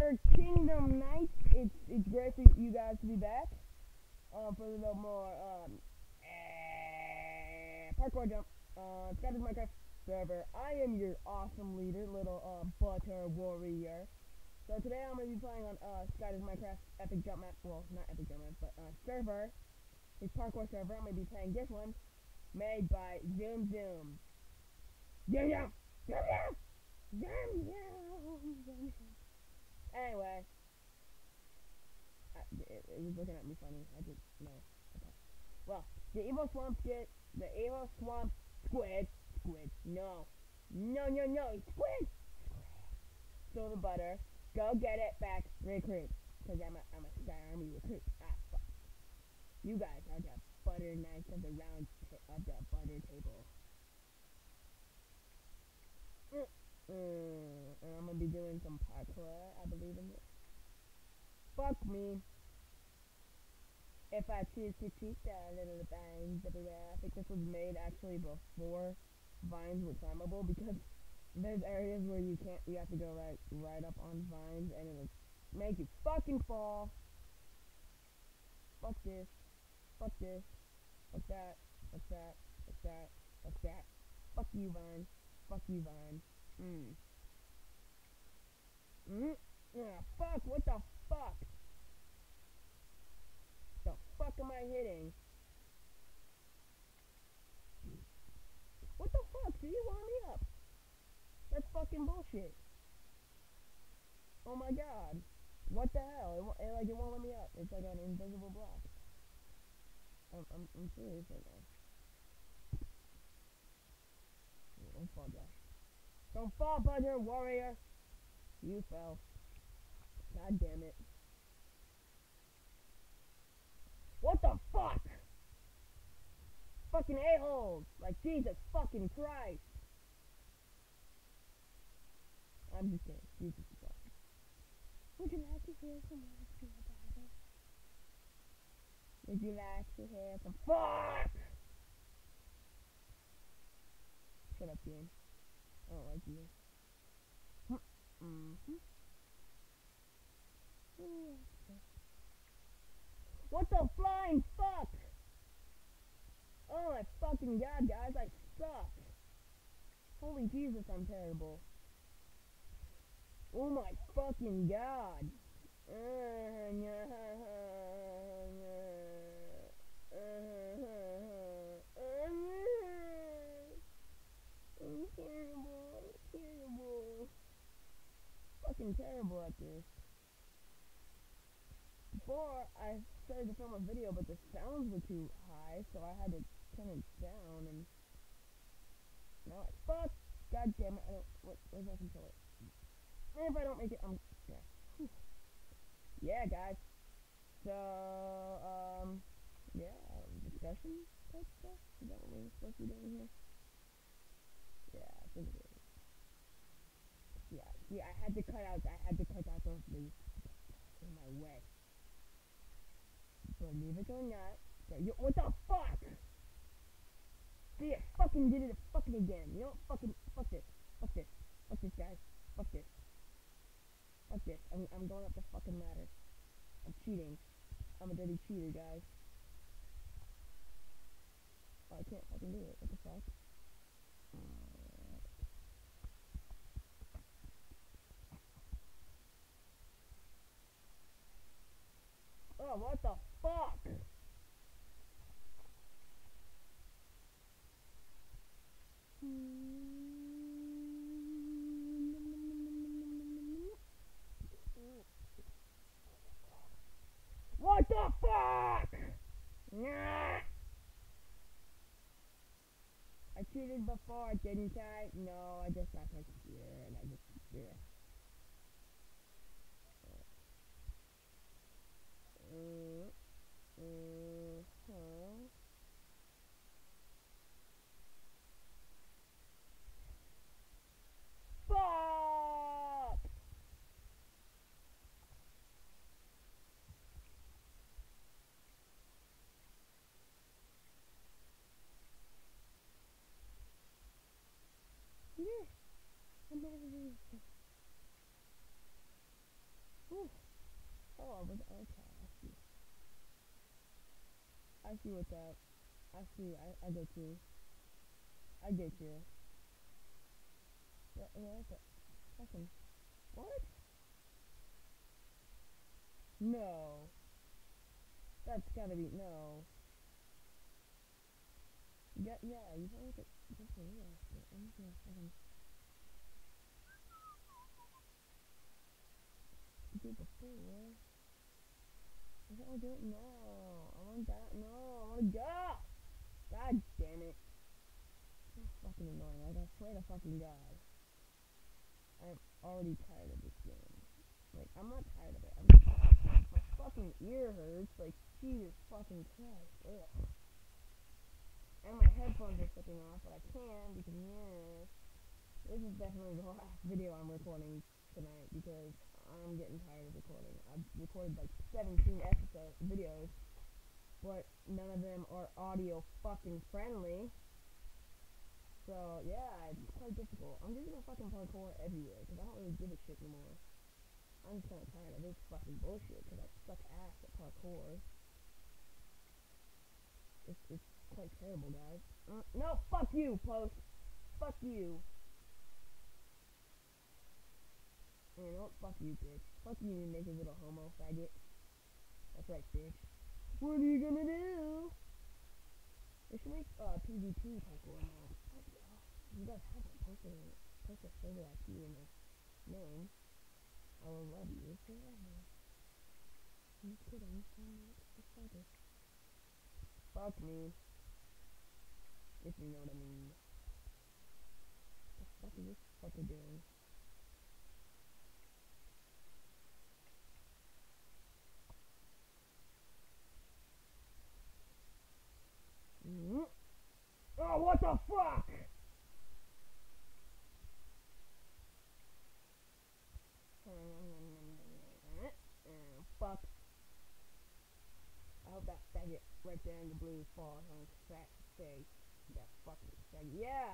Your Kingdom Knights. It's great for you guys to be back. For a little more parkour jump. Scottish Minecraft server. I am your awesome leader, little butter warrior. So today I'm gonna be playing on Scottish Minecraft Epic Jump Map. Well, not Epic Jump Map, but server. It's parkour server. I'm gonna be playing this one, made by Zoom Zoom. Zoom Zoom. Zoom Zoom. Zoom Zoom. Anyway, it was looking at me funny. I didn't know. Okay. Well, the evil swamp squid. No, squid. Stole the butter. Go get it back. Recruit. Cause I'm a Star Army recruit. Ah, fuck. You guys are the butter knights of the of the butter table. I'm gonna be doing some parkour, I believe in this. Fuck me. If I choose to cheat, there are little vines everywhere. I think this was made actually before vines were climbable, because there's areas where you have to go right up on vines, and it'll make you fucking fall. Fuck this. Fuck this. Fuck that. Fuck that. Fuck that. Fuck that. Fuck you, vine. Fuck you, vine. Yeah, fuck, what the fuck? The fuck am I hitting? What the fuck? See, you wound me up. That's fucking bullshit. Oh my god. What the hell? It won't let me up. It's like an invisible block. I'm serious right now. Don't fall, Josh. Don't fall, butter warrior. You fell. God damn it. What the fuck? Fucking a-holes. Like, Jesus fucking Christ. I'm just kidding. Jesus Christ. Would you like to hear some words from the Bible? Would you like to hear some fuck? Shut up, game. I don't like you. What the flying fuck? Oh my fucking god, guys, I suck. Holy Jesus, I'm terrible. Oh my fucking god. I'm terrible. Fucking terrible at this. Before, I started to film a video, but the sounds were too high, so I had to turn it down, and now I fuck. God damn it, where's my controller? And if I don't make it, yeah. Whew. Yeah, guys. So, yeah, discussion type stuff? Is that what we're supposed to be doing here? Yeah, I think it is. Yeah, see, I had to cut out those leaves in my way. Believe it or not, what the fuck? See, I fucking did it fucking again. You know what? Fuck this. Fuck this, guys. Fuck this. Fuck this. I'm going up the fucking ladder. I'm cheating. I'm a dirty cheater, guys. Oh, I can't fucking do it. What the fuck? Oh, what the fuck? What the fuck? Nah. I cheated before, didn't I? No, I just got to here, and I just, yeah. Fuck! Yeah, I'm Oh, I was okay. I see what's up. I see. I get you. I get you. What the fucking what? No. That's gotta be no. Yeah. You don't look at just for real. I'm just gonna fucking do it before. Is that what I do it? No. I want that. No. I wanna go. God damn it. So fucking annoying. Like, I swear to fucking God. I'm already tired of this game. Like, I'm not tired of it. My fucking ear hurts. Like, Jesus fucking Christ. Ugh. And my headphones are slipping off, but I can because, yeah. This is definitely the last video I'm recording tonight because I'm getting tired of recording. I've recorded like 17 videos, but none of them are audio fucking friendly. So, yeah, it's quite difficult. I'm just gonna fucking parkour everywhere, because I don't really give a shit anymore. I'm just kinda tired of this fucking bullshit, because I suck ass at parkour. It's quite terrible, guys. No, fuck you, Post! Fuck you! You know what? Fuck you, bitch. Fuck you, you naked little homo faggot. That's right, bitch. What are you gonna do? They should make PvP parkour mod. Fuck yeah. You guys have one. Post a server IP in the name. I will love you forever. I'm just kidding. I'm not a faggot. Fuck me. If you know what I mean. What the fuck is this fucker doing? Oh, what the fuck? Fuck. I hope that faggot right there in the blue falls on his fat face. That fucking faggot. Yeah!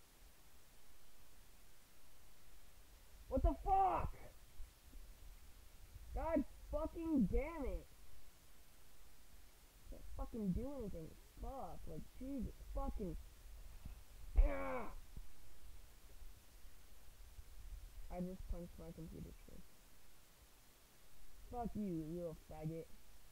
What the fuck? God fucking damn it. Can't fucking do anything. Fuck. Like, Jesus fucking. I just punched my computer screen. Fuck you little faggot.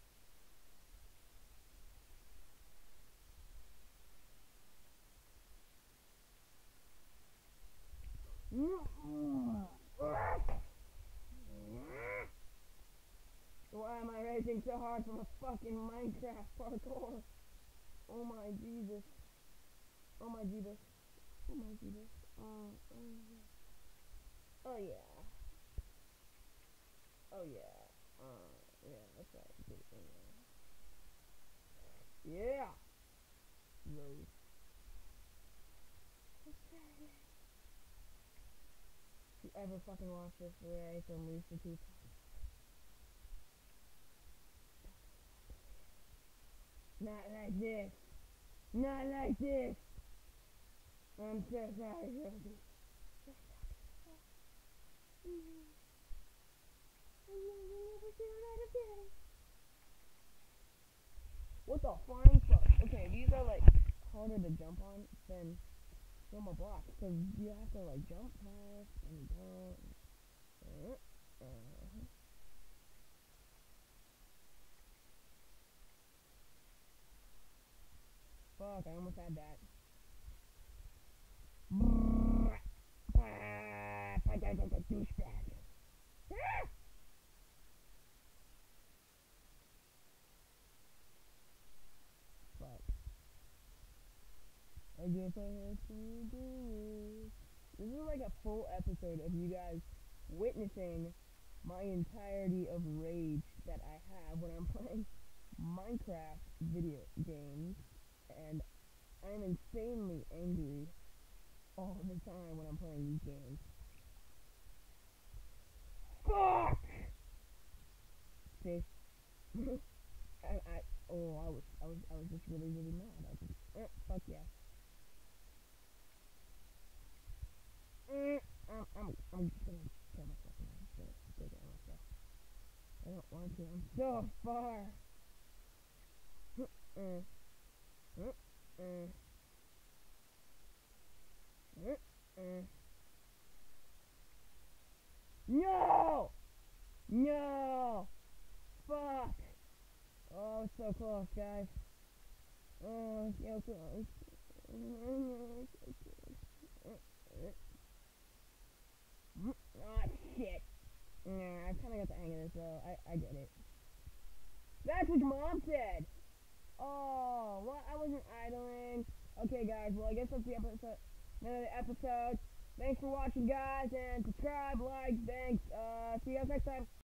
Why am I raging so hard from a fucking Minecraft parkour? Oh my Jesus. Oh my Jeebus. Oh my Jeebus. Oh yeah. Oh yeah. Yeah, that's right. Yeah. Rose. If you ever fucking watch this, Ray from Rooster Teeth. Not like this. Not like this. I'm so sorry, Rosie. What the flying fuck? Okay, these are like harder to jump on than normal blocks because you have to like jump past and go. Fuck, I almost had that. Douchebag. Fuck. I guess I have to do it. This is like a full episode of you guys witnessing my entirety of rage that I have when I'm playing Minecraft video games, and I'm insanely angry all the time when I'm playing these games. Fuck! See? I was just really mad. I just, fuck yeah. I'm just gonna kill myself now. I'm just gonna take it on myself. I don't want want to. I'm so far. Mm. Mm. Mm. Mm. Mm. No! No! Fuck! Oh, it's so close, guys. Oh, it's so close. Ah, shit. Nah, I kinda got the hang of this, though. I get it. That's what Mom said! Oh, well, I wasn't idling. Okay, guys, well, I guess that's the episode. Another episode. Thanks for watching, guys, and subscribe, like, thanks. See you guys next time.